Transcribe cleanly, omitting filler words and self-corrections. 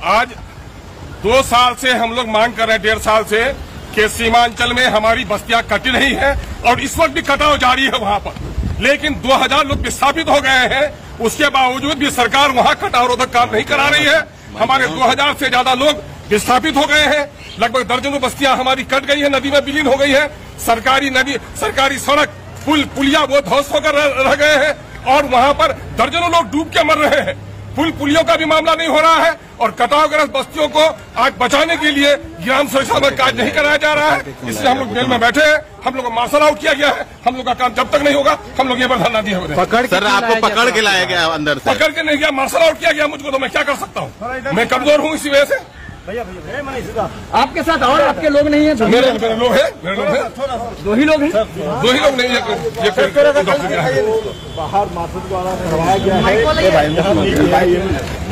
आज 2 साल से हम लोग मांग कर रहे हैं, 1.5 साल से, कि सीमांचल में हमारी बस्तियां कटी नहीं है और इस वक्त भी कटाव जारी है वहां पर। लेकिन 2000 लोग विस्थापित हो गए हैं, उसके बावजूद भी सरकार वहां कटाव रोधक काम नहीं करा रही है। हमारे 2000 से ज्यादा लोग विस्थापित हो गए हैं। लगभग दर्जनों बस्तियां हमारी कट गई है, नदी में विलीन हो गई है। सरकारी सड़क, पुलिया वो ध्वस्त होकर रह गए हैं और वहां पर दर्जनों लोग डूब के मर रहे हैं। पुलियों का भी मामला नहीं हो रहा है और कटावग्रस्त बस्तियों को आज बचाने के लिए ग्राम सुरक्षा में कार्य नहीं कराया जा रहा है। इसलिए हम लोग जेल में बैठे हैं। हम लोग को मार्शल आउट किया गया है। हम लोग का काम जब तक नहीं होगा हम लोग ये पर धरना दिए हुए हैं। सर, आपको पकड़ के लाया गया अंदर से? पकड़ के नहीं गया, मार्शल आउट किया गया मुझको। तो मैं क्या कर सकता हूँ? मैं कमजोर हूँ इसी वजह से। आपके साथ और आपके लोग नहीं है? मेरे लोग हैं, 2 ही लोग हैं। 2 ही लोग नहीं है। बाहर मार्शल द्वारा करवाया गया है।